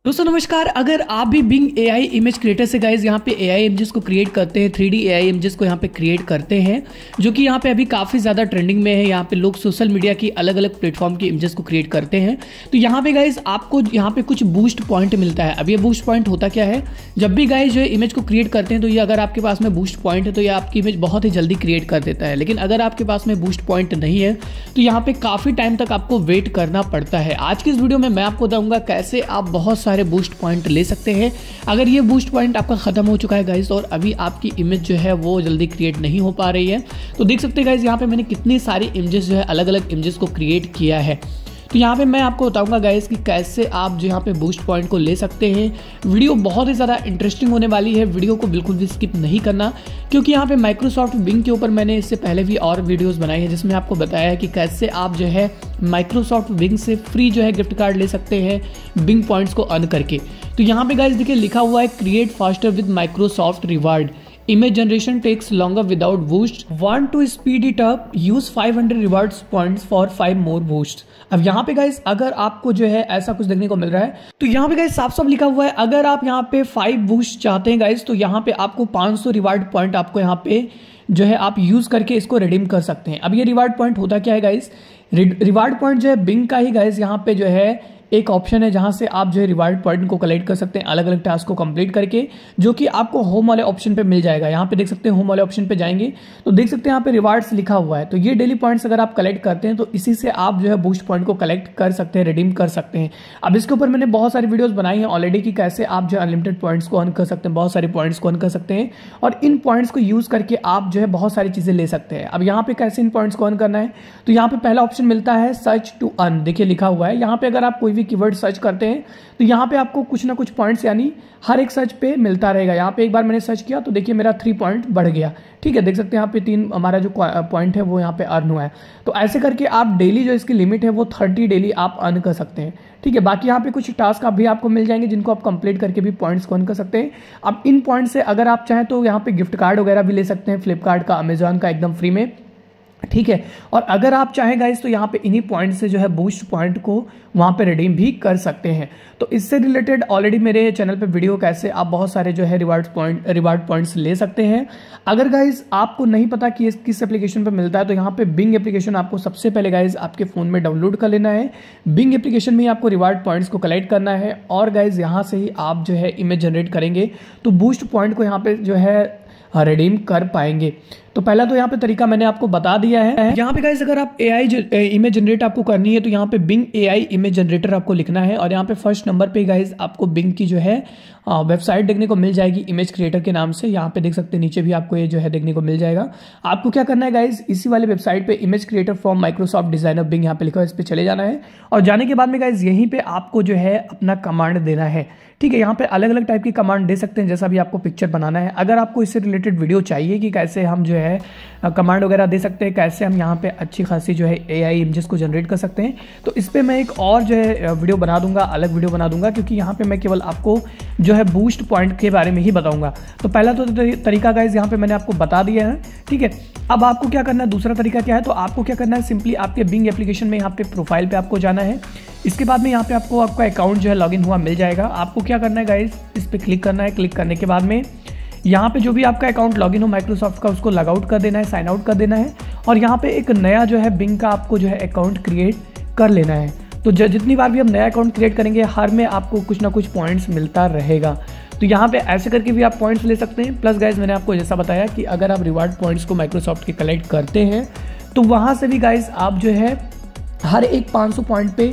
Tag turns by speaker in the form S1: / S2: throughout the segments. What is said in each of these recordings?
S1: दोस्तों नमस्कार। अगर आप भी बिंग एआई इमेज क्रिएटर से गाइज यहाँ पे एआई इमेजेस को क्रिएट करते हैं, 3D एआई इमेजेस को यहाँ पे क्रिएट करते हैं, जो कि यहाँ पे अभी काफ़ी ज़्यादा ट्रेंडिंग में है। यहाँ पे लोग सोशल मीडिया की अलग अलग प्लेटफॉर्म की इमेजेस को क्रिएट करते हैं। तो यहाँ पे गाइज आपको यहाँ पे कुछ बूस्ट पॉइंट मिलता है। अब ये बूस्ट पॉइंट होता क्या है, जब भी गाइज जो है इमेज को क्रिएट करते हैं तो ये अगर आपके पास में बूस्ट पॉइंट है तो ये आपकी इमेज बहुत ही जल्दी क्रिएट कर देता है। लेकिन अगर आपके पास में बूस्ट पॉइंट नहीं है तो यहाँ पे काफ़ी टाइम तक आपको वेट करना पड़ता है। आज की इस वीडियो में मैं आपको बताऊंगा कैसे आप बहुत सारे बूस्ट पॉइंट ले सकते हैं। अगर ये बूस्ट पॉइंट आपका खत्म हो चुका है गाइस और अभी आपकी इमेज जो है वो जल्दी क्रिएट नहीं हो पा रही है, तो देख सकते हैं गाइस यहाँ पे मैंने कितनी सारी इमेजेस जो है अलग अलग इमेजेस को क्रिएट किया है। तो यहाँ पे मैं आपको बताऊंगा गाइस कि कैसे आप जो यहाँ पे बूस्ट पॉइंट को ले सकते हैं। वीडियो बहुत ही ज़्यादा इंटरेस्टिंग होने वाली है, वीडियो को बिल्कुल भी स्किप नहीं करना, क्योंकि यहाँ पे माइक्रोसॉफ्ट बिंग के ऊपर मैंने इससे पहले भी और वीडियोस बनाई है जिसमें आपको बताया है कि कैसे आप जो है माइक्रोसॉफ्ट बिंग से फ्री जो है गिफ्ट कार्ड ले सकते हैं बिंग पॉइंट्स को अर्न करके। तो यहाँ पे गाइस देखिए लिखा हुआ है create faster with Microsoft reward, image generation takes longer without boost, want to speed it up, use 500 rewards points for 5 more boosts। अब यहाँ पे गाइस अगर आपको जो है ऐसा कुछ देखने को मिल रहा है तो यहाँ पे गाइस साफ साफ लिखा हुआ है अगर आप यहाँ पे 5 बूस्ट चाहते हैं गाइस तो यहाँ पे आपको 500 रिवार्ड पॉइंट आपको यहाँ पे जो है आप यूज करके इसको रिडीम कर सकते हैं। अब ये रिवार्ड पॉइंट होता क्या है गाइस, रिवार्ड पॉइंट जो है बिंग का ही गाइस यहाँ पे जो है एक ऑप्शन है जहां से आप जो है रिवार्ड पॉइंट को कलेक्ट कर सकते हैं अलग अलग टास्क को कंप्लीट करके, जो कि आपको होम वाले ऑप्शन पे मिल जाएगा। यहाँ पे देख सकते हैं होम वाले ऑप्शन पे जाएंगे तो देख सकते हैं यहाँ पे रिवार्ड्स लिखा हुआ है। तो ये डेली पॉइंट्स अगर आप कलेक्ट करते हैं तो इसी से आप जो है बूस्ट पॉइंट को कलेक्ट कर सकते हैं, रिडीम कर सकते हैं। अब इसके ऊपर मैंने बहुत सारी वीडियोस बनाई हैं ऑलरेडी कि कैसे आप जो है अनलिमिटेड पॉइंट्स को अर्न कर सकते हैं, बहुत सारे पॉइंट्स को अर्न कर सकते हैं और इन पॉइंट्स को यूज करके आप जो है बहुत सारी चीजें ले सकते हैं। अब यहाँ पे कैसे इन पॉइंट्स को अर्न करना है, तो यहाँ पे पहला ऑप्शन मिलता है सर्च टू अर्न। देखिए लिखा हुआ है यहाँ पे अगर आप कोई भी कीवर्ड सर्च करते हैं तो यहाँ पे आपको कुछ ना कुछ पॉइंट्स यानी हर एक सर्च पे मिलता रहेगा। यहाँ पे एक बार मैंने सर्च किया तो देखिए मेरा 3 पॉइंट बढ़ गया। ठीक है, देख सकते हैं यहाँ पे 3 हमारा जो पॉइंट है वो यहाँ पे अर्न हुआ है। तो ऐसे करके आप डेली जो इसकी लिमिट है वो 30 डेली आप अर्न कर सकते हैं। ठीक है, बाकी यहाँ पे कुछ टास्क अभी आपको मिल जाएंगे जिनको आप कंप्लीट करके भी पॉइंट्स को अर्न कर सकते हैं। अब इन पॉइंट से अगर आप चाहें तो यहाँ पे गिफ्ट कार्ड वगैरह भी ले सकते हैं, फ्लिपकार्ट का, अमेजॉन का, एकदम फ्री में। ठीक है, और अगर आप चाहें गाइस तो यहाँ पे इन्हीं पॉइंट से जो है बूस्ट पॉइंट को वहां पे रिडीम भी कर सकते हैं। तो इससे रिलेटेड ऑलरेडी मेरे चैनल पे वीडियो कैसे आप बहुत सारे जो है रिवार्ड पॉइंट्स ले सकते हैं। अगर गाइस आपको नहीं पता कि किस एप्लीकेशन पे मिलता है तो यहाँ पे बिंग एप्लीकेशन आपको सबसे पहले गाइस आपके फोन में डाउनलोड कर लेना है। बिंग एप्लीकेशन में ही आपको रिवार्ड पॉइंट्स को कलेक्ट करना है और गाइस यहाँ से ही आप जो है इमेज जनरेट करेंगे तो बूस्ट पॉइंट को यहाँ पे जो है रिडीम कर पाएंगे। तो पहला तो यहाँ पे तरीका मैंने आपको बता दिया है। यहाँ पे गाइस अगर आप एआई इमेज जनरेट आपको करनी है तो यहाँ पे बिंग एआई इमेज जनरेटर आपको लिखना है और यहाँ पे फर्स्ट नंबर पे गाइस आपको बिंग की जो है वेबसाइट देखने को मिल जाएगी इमेज क्रिएटर के नाम से। यहाँ पे देख सकते हैं नीचे भी आपको ये जो है देखने को मिल जाएगा। आपको क्या करना है गाइस, इसी वाले वेबसाइट पे image creator from Microsoft designer Bing यहाँ पे लिखा है, इस पे चले जाना है और जाने के बाद में गाइस यहीं पे आपको जो है अपना कमांड देना है। ठीक है, यहाँ पे अलग अलग टाइप की कमांड दे सकते हैं जैसा भी आपको पिक्चर बनाना है। अगर आपको इससे रिलेटेड वीडियो चाहिए कि कैसे हम जो है कमांड वगैरह दे सकते हैं, कैसे हम यहाँ पे अच्छी खासी जो है एआई इमेजेस को जनरेट कर सकते हैं, तो इस पे मैं एक और जो है वीडियो बना दूंगा, अलग वीडियो बना दूंगा, क्योंकि यहाँ पे मैं केवल आपको जो है बूस्ट पॉइंट के बारे में ही बताऊंगा। तो पहला तो तरीका गाइस यहाँ पे मैंने आपको बता दिया है। ठीक है, अब आपको क्या करना है, दूसरा तरीका क्या है, तो आपको क्या करना है, सिंपली आपके बिंग एप्लीकेशन में यहाँ पे प्रोफाइल पे आपको जाना है। इसके बाद में यहाँ पे आपको आपका अकाउंट जो है लॉगिन हुआ मिल जाएगा। आपको क्या करना है गाइस, इस पे क्लिक करना है। क्लिक करने के बाद में यहाँ पे जो भी आपका अकाउंट लॉगिन हो माइक्रोसॉफ्ट का उसको लॉग आउट कर देना है, साइन आउट कर देना है और यहाँ पे एक नया जो है बिंग का आपको जो है अकाउंट क्रिएट कर लेना है। तो जितनी बार भी हम नया अकाउंट क्रिएट करेंगे हर में आपको कुछ ना कुछ पॉइंट्स मिलता रहेगा। तो यहाँ पे ऐसे करके भी आप पॉइंट्स ले सकते हैं। प्लस गाइस मैंने आपको जैसा बताया कि अगर आप रिवार्ड पॉइंट्स को माइक्रोसॉफ्ट के कलेक्ट करते हैं तो वहाँ से भी गाइस आप जो है हर एक 500 पॉइंट पे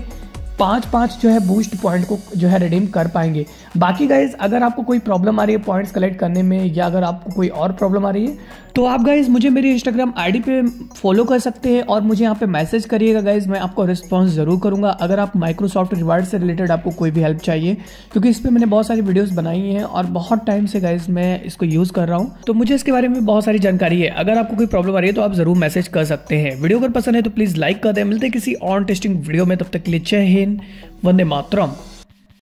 S1: 5 जो है बूस्ट पॉइंट को जो है रिडीम कर पाएंगे। बाकी गाइज अगर आपको कोई प्रॉब्लम आ रही है पॉइंट्स कलेक्ट करने में या अगर आपको कोई और प्रॉब्लम आ रही है तो आप गाइज मुझे मेरी इंस्टाग्राम आईडी पे फॉलो कर सकते हैं और मुझे यहाँ पे मैसेज करिएगा गाइज, मैं आपको रिस्पॉन्स जरूर करूंगा। अगर आप माइक्रोसॉफ्ट रिवार्ड से रिलेटेड आपको कोई भी हेल्प चाहिए, क्योंकि इस पर मैंने बहुत सारी वीडियोस बनाई हैं और बहुत टाइम से गाइज मैं इसको यूज कर रहा हूँ, तो मुझे इसके बारे में बहुत सारी जानकारी है। अगर आपको कोई प्रॉब्लम आ रही है तो आप जरूर मैसेज कर सकते हैं। वीडियो अगर पसंद है तो प्लीज लाइक कर दें। मिलते हैं किसी और टेस्टिंग वीडियो में, तब तक के लिए जय हिंद, वंदे मातरम।